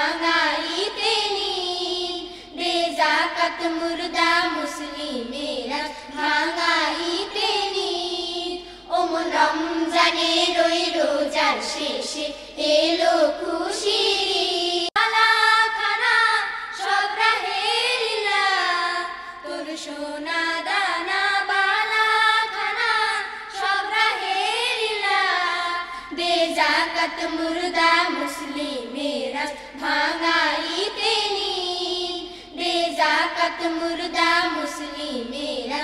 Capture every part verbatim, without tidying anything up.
ভাঙাইতে নিন, দে যাকাত মুর্দা মুসলিমেরা ভাঙাইতে নিন। ওমন রমজানের ওই রোজার শেষে এলো খুশির ঈদ। বালা খানা সব রাহেলিলা, তোর সোনা দানা বালা খানা সব রাহেলিলা, দে যাকাত মুর্দা মুসলিমেরা ভাঙাইতে নিন, দে যাকাত মুর্দা মুসলিমেরা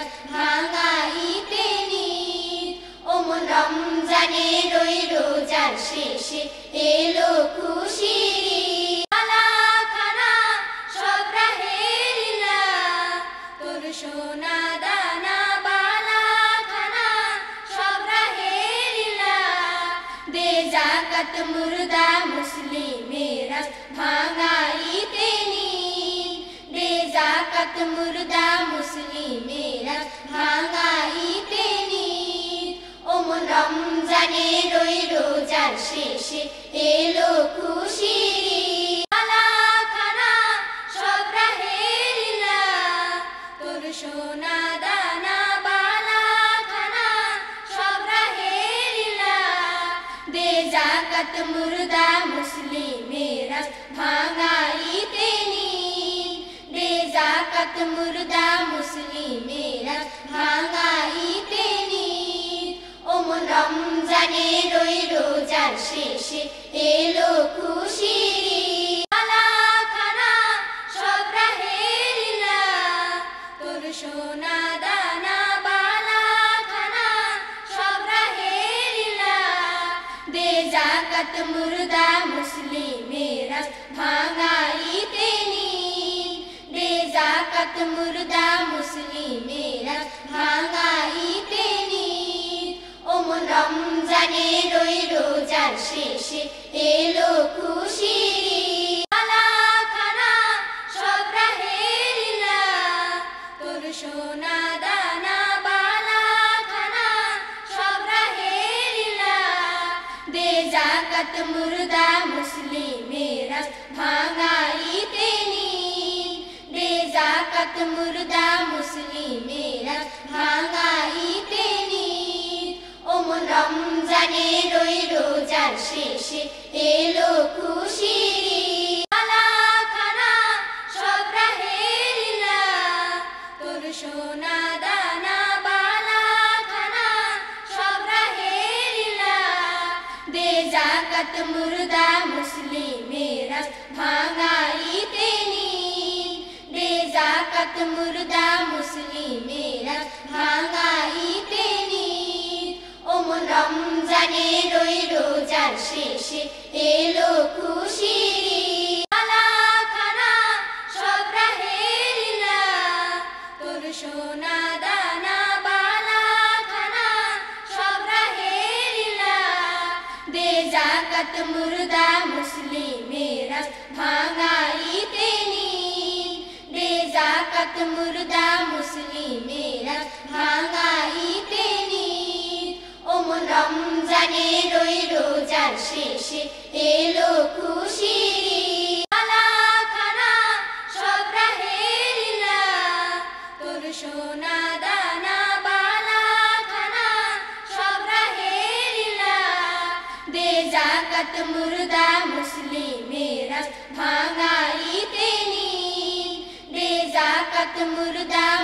ভাঙাইতে নিন। ওমন রমজানের ওই রোজার শেষে এলো খুশির ঈদ। বালা খানা সব রাহেলিলা, তোর সোনা দানা বালা খানা সব রাহেলিলা, দে যাকাত মুর্দা মুসলিমেরা ভাঙাইতে নিন, দে যাকাত মুর্দা মুসলিমেরা ভাঙাইতে নিন। ওমন রমজানের ওই রোজার শেষে এলো খুশির ঈদ। বালা খানা সব রাহেলিলা, তোর সোনা দানা বালা খানা সব রাহেলিলা, দে যাকাত মুর্দা মুসলিমেরা ভাঙাইতে নিন, দে যাকাত মুর্দা মুসলিমেরা ভাঙাইতে নিন। ওমন রমজানের ওই রোজার শেষে এলো খুশির ঈদ। বালা খানা সব রাহেলিলা, তোর সোনা দানা বালা খানা সব রাহেলিলা, দে যাকাত মুর্দা মুসলিমেরা ভাঙাইতে নিন, দে যাকাত মুর্দা মুসলিমেরা ভাঙাইতে নিন। ওমন রমজানের ওই রোজার শেষে এলো খুশির ঈদ। বালা খানা সব রাহেলিলা, তোর সোনা দানা বালা খানা সব রাহেলিলা, দে যাকাত মুর্দা মুসলিমেরা ভাঙাইতে নিন, দে যাকাত মুর্দা মুসলিমেরা ভাঙাইতে নিন। ওমন রমজানের ওই রোজার শেষে এলো খুশির ঈদ। বালা খানা সব রাহেলিলা, তোর সোনা দানা বালা খানা সব রাহেলিলা, দে যাকাত মুর্দা মুসলিমেরা ভাঙাইতে নিন, দে যাকাত মুর্দা মুসলিমেরা ভাঙাইতে নিন। ওমন রমজানের ওই রোজার শেষে এলো খুশির ঈদ। বালা খানা সব রাহেলিলা, তোর সোনা দানা বালা খানা সব রাহেলিলা, দে যাকাত মুর্দা মুসলিমেরা ভাঙাইতে নিন, দে যাকাত মুর্দা মুসলিমেরা ভাঙাইতে নিন। ওমন রমজানের ওই রোজার শেষে এলো খুশির ঈদ। বালা খানা সব রাহেলিলা, তোর সোনা দানা বালা খানা সব রাহেলিলা, দে যাকাত মুর্দা মুসলিমেরা ভাঙাইতে নিন, দে যাকাত মুর্দা